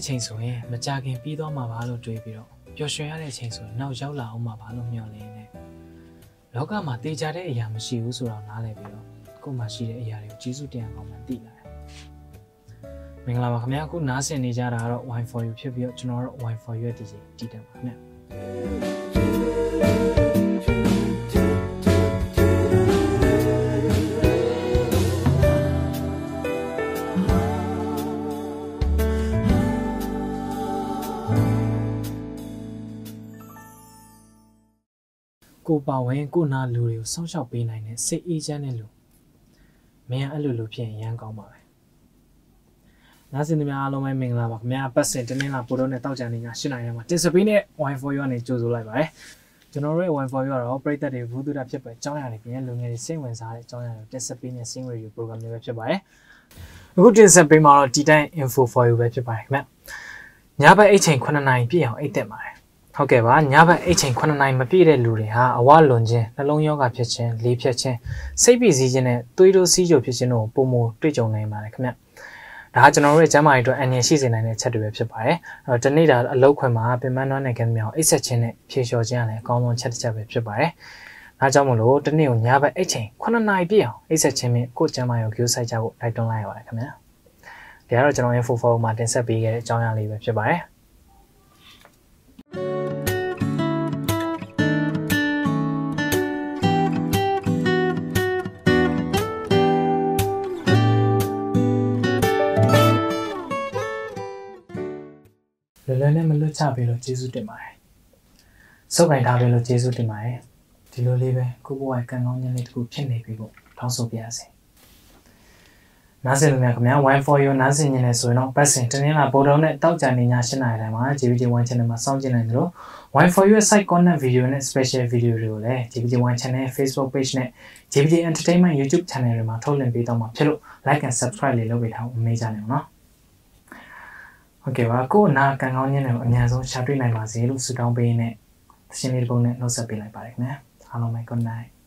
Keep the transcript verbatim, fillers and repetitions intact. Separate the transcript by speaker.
Speaker 1: ချိန်ဆိုရင်မကြခင်ပြီးသွားမှာပါလို့တွေးပြီးတော့ပျော်ရွှင်ရတဲ့ချိန်ဆိုရင်နောက်ရောက်လာအောင်မှာပါလို့မျှော်လင့်နေလောကမှာတေချာတဲ့အရာမရှိဘူးဆိုတော့နားလည်ပြီးတော့ကိုယ်မှာရှိတဲ့အရာတွေကိုကျေးဇူးတင်အောင်မှသိလာတယ်မင်္ဂလာပါခင်ဗျာအခုနားဆင်နေကြတာကတော့ Wine for You ဖြစ်ပြီးတော့ကျွန်တော်တို့ Wine for You ရဲ့ ဒီဂျေတည်တယ်ပါခင်ဗျာကိုပါဝင်ကိုနာလူတွေကိုစောင့်ရှောက်ပေးနိုင်တဲ့စိတ်အေးချမ်းတဲ့လူမင်းအဲ့လိုလူဖြစ်ရင်ရမ်းကောင်းပါပဲနားဆင်သူများအားလုံးပဲမင်္ဂလာပါခင်ဗျာပတ်စင်တင်းတင်းလာပို့တော့နဲ့တောက်ကြနေညရှင်းနိုင်တယ်မှာတင်စပီးနဲ့ Wine for You ကနေကြိုဆိုလိုက်ပါတယ်ကျွန်တော်တို့ရဲ့ Wine for You ကတော့ပရိသတ်တွေဘူးသူတာဖြစ်ပဲအကြောင်းအရာတွေပြင်လူငယ်တွေစိတ်ဝင်စားတဲ့အကြောင်းအရာတွေတင်စပီးနဲ့ Sing Radio Program တွေပဲဖြစ်ပါတယ်အခုတင်စပီးမှာတော့ဒီတိုင်း Info for You ပဲဖြစ်ပါတယ်ခင်ဗျညဘက်အိတ်ချိန်9နာရီပြည့်အောင်အိတ်တက်ပါတယ်ဟုတ်ကဲ့ပါညဘက်အိတ်ချိန်9နာရီမပြည့်တဲ့လူတွေဟာအဝလွန်ခြင်းနှလုံးရောဂါဖြစ်ခြင်းလေဖြတ်ခြင်းစိတ်ပိစီးခြင်းနဲ့သွေးတိုးစီးကြိုဖြစ်ခြင်းတို့ပုံမတွေ့ကြုံနိုင်ပါတယ်ခင်ဗျဒါကကျွန်တော်တို့ရဲ့ကျန်းမာရေးအတွက်အန္တရာယ်ရှိစေနိုင်တဲ့ချက်တွေပဲဖြစ်ပါတယ်အဲ့တော့ဒီနေ့ဒါအလောက်ခွင်မှာပင်ပန်းနွမ်းနယ်ကမြောင်အိတ်ဆက်ခြင်းနဲ့ဖြေလျှော်ခြင်းကလည်းအကောင်းဆုံးချက်တစ်ချက်ပဲဖြစ်ပါတယ်ဒါကြောင့်မလို့ဒီနေ့ကိုညဘက်အိတ်ချိန်9နာရီပြည့်အောင်အိတ်ဆက်ခြင်းနဲ့ကိုယ်ကျန်းမာရေးကို view ဆိုင်ကြဖို့တိုက်တွန်းလိုက်ရပါတယ်ခင်ဗျဒါကတော့ကျွန်တော်ရဲ့ info form မှာတင်ဆက်ပေးခဲ့တဲ့အကြောင်းအရာလေးပဲဖြစ်ပါတယ်လွယ်လွယ်နဲ့မလွတ်ချပေးလို့ကျေးဇူးတင်ပါတယ်။စုပ်ကိုင်ထားပေးလို့ကျေးဇူးတင်ပါတယ်။ဒီလိုလေးပဲကိုဘဝကံကောင်းခြင်းလေးတစ်ခုဖြစ်နေပြီပေါ့တောင်းဆိုပြရစေ။နားဆင်လူများခင်ဗျာ Wine for You နားဆင်နေတယ်ဆိုရင်တော့ပတ်စင်တင်းတင်းလာဗုဒ္ဓံနဲ့တောက်ကြနေညရှင်းနိုင်တယ်မှာ ဂျီ ပီ ဂျီ Wine Channel မှာစောင့်ကြည့်နိုင်တယ်လို့ Wine for You ရဲ့ site content video နဲ့ special video တွေကိုလည်း ဂျီ ပီ ဂျီ Wine Channel Facebook page နဲ့ ဂျီ ပီ ဂျီ Entertainment YouTube channel တွေမှာထုတ်လွှင့်ပေးတော့မှာဖြစ်လို့ like and subscribe လေးလုပ်ပေးထားအောင်မေးကြနေအောင်နော်ဟုတ်ကဲ့ပါကိုနာကံကောင်းခြင်းတွေကိုအများဆုံးရှာတွေ့နိုင်ပါစေလို့ဆုတောင်းပေးနေသရှင်လေးတစ်ပုဒ်နဲ့နှုတ်ဆက်ပေးလိုက်ပါတယ်ခင်ဗျာအားလုံးပဲ good night